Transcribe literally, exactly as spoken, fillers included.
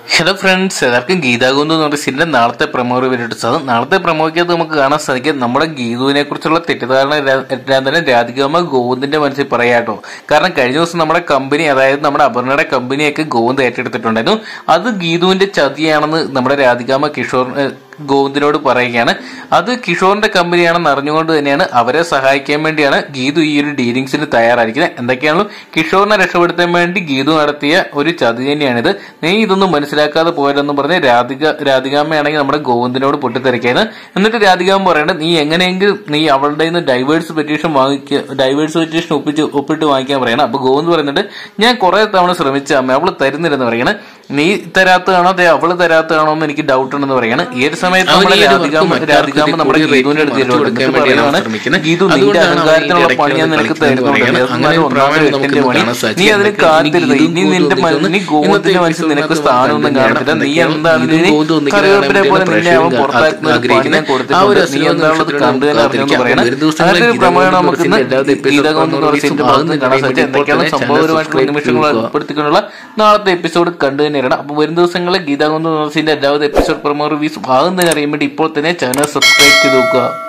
Hello friends, എല്ലാവർക്കും ഗീതാഗോന്ത് എന്ന് പറഞ്ഞ സീരിയലിന്റെ നാളത്തെ പ്രമോ റിവ്യൂ സാധനം നാളത്തെ പ്രമോയ്ക്കകത്ത് നമുക്ക് കാണാൻ സാധിക്കും. നമ്മുടെ ഗീതുവിനെ കുറിച്ചുള്ള തെറ്റിദ്ധാരണ എല്ലാം തന്നെ രാധികാമ്മ ഗോവിന്ദിന്റെ മനസ്സിൽ പറയാട്ടോ. കാരണം കഴിഞ്ഞ ദിവസം നമ്മുടെ കമ്പനി, അതായത് നമ്മുടെ അപർണയുടെ കമ്പനിയൊക്കെ ഗോവിന്ദ് ഏറ്റെടുത്തിട്ടുണ്ടായിരുന്നു. അത് ഗീതുവിന്റെ ചതിയാണെന്ന് നമ്മുടെ രാധികാമ്മ കിഷോർ ഗോവിന്ദിനോട് പറയുകയാണ്. അത് കിഷോറിന്റെ കമ്പനിയാണെന്ന് അറിഞ്ഞുകൊണ്ട് തന്നെയാണ് അവരെ സഹായിക്കാൻ വേണ്ടിയാണ് ഗീതു ഈ ഒരു ഡീലിങ്സിന് തയ്യാറായിരിക്കുന്നത്. എന്തൊക്കെയാണല്ലോ കിഷോറിനെ രക്ഷപ്പെടുത്താൻ വേണ്ടി ഗീതു നടത്തിയ ഒരു ചതി തന്നെയാണിത്. നീ ഇതൊന്നും മനസ്സിലാക്കാതെ പോയതെന്ന് പറഞ്ഞ് രാധിക രാധികാമ്മയാണെങ്കിൽ നമ്മുടെ ഗോവിന്ദിനോട് പൊട്ടിത്തെറിക്കാണ്. എന്നിട്ട് രാധികാമ്മ പറയേണ്ടത് നീ എങ്ങനെയെങ്കിലും നീ അവളുടെ നിന്ന് ഡൈവേഴ്സ് പെറ്റീഷൻ വാങ്ങിക്കുക ഡൈവേഴ്സ് പെറ്റീഷൻ ഒപ്പിച്ച് ഒപ്പിട്ട് വാങ്ങിക്കാൻ പറയണം. അപ്പൊ ഗോവിന്ദ് പറയുന്നുണ്ട് ഞാൻ കുറെ തവണ ശ്രമിച്ച അമ്മ അവള് തരുന്നില്ലെന്ന് പറയണ. നീ തരാത്തതാണോ അതെ അവള് തരാത്തതാണോ എന്ന് എനിക്ക് ഡൗട്ട് ഉണ്ടെന്ന് പറയാണ്. ഈ ഒരു സമയത്ത് നമ്മുടെ രാധികാമ്മ രാധികാമ്മ നമ്മുടെ ഗീതുവിന്റെ അടുത്ത് പറയുകയാണ്, ഗീതു നിന്റെ അഹങ്കാരത്തിനുള്ള പണി ഞാൻ നിനക്ക് തരുന്നുണ്ട്, നീ അതിന് കാത്തിരുത്. ഇനി നിന്റെ നീ ഗോവിന്ദിന്റെ മനസ്സിൽ നിനക്ക് സ്ഥാനമൊന്നും കാണത്തില്ല. നീ എന്താണ് കറിവേപ്പിനെ പോലെ നിന്നെ അവൻ പുറത്താക്കുന്ന പണി ഞാൻ കൊടുത്തിട്ടുണ്ട്, നീ എന്താണുള്ളത് കണ്ടുതന്നെ അറിഞ്ഞെന്ന് പറയണം. അങ്ങനത്തെ ഒരു പ്രമേയം നമുക്ക് ഗീതാഗോന്ത് ഭാഗത്ത് കാണാൻ സാധിച്ചത്. എന്തൊക്കെയാണ് സംഭവപരമായിട്ടുള്ള നിമിഷങ്ങൾ ഉൾപ്പെടുത്തിക്കൊണ്ടുള്ള നാളത്തെ എപ്പിസോഡ് കണ്ടു തന്നെയാണ്. അപ്പൊ വരും ദിവസങ്ങളിൽ ഗീതാഗോന്ത് എല്ലാവരും എപ്പിസോഡ് പ്രമോ റിവ്യൂസ് ഭാഗം തന്നെ അറിയാൻ വേണ്ടി ഇപ്പോൾ തന്നെ ചാനൽ സബ്സ്ക്രൈബ് ചെയ്ത് നോക്കുക.